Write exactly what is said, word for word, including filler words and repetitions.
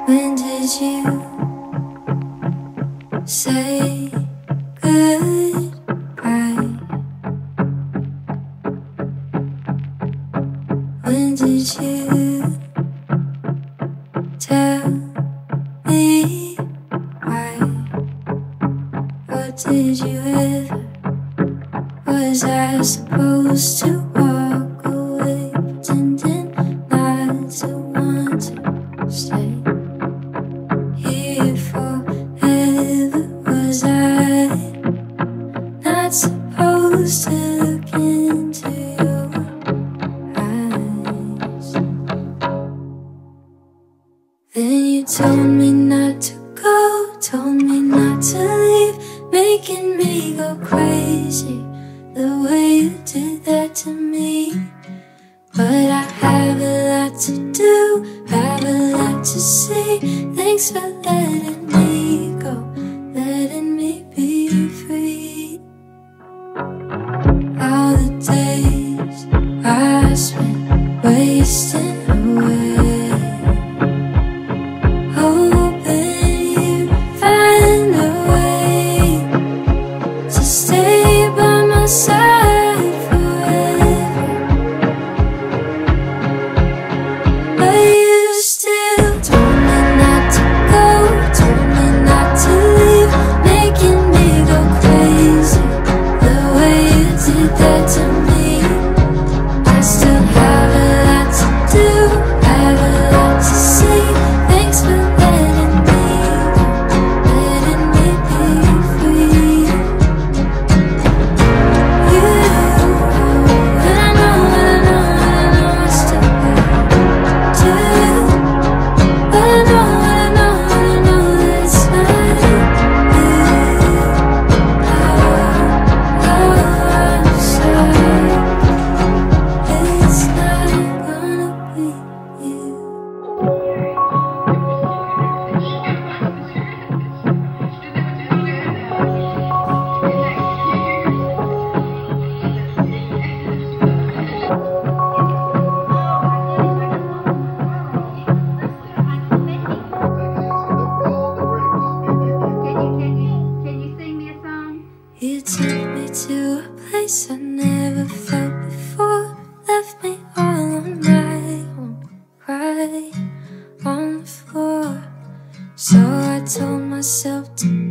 When did you say goodbye? When did you tell me why? What did you ever? Was I supposed to walk away, pretending not to want to stay here forever? Was I not supposed to look into your eyes? Then you told me not to go, told me not to leave, making me go crazy the way you did that to me. But I have a lot to do, have a lot to see. Thanks for letting me go, letting me be free. All the days I spent wasting away, hoping you'd find a way to stay by my side forever. But you still told me not to go, told me not to leave, making me go crazy the way you did that to me. I still have a lot to do, have a lot to say. Thanks for letting me go, letting me be free. You, but I know, but I know, but I know I still have to. But I know, but I know, but I know that it's not you. Oh, oh, I'm sorry. It's not gonna be you. You took me to a place I never felt before, left me all on my own, crying on the floor. So I told myself to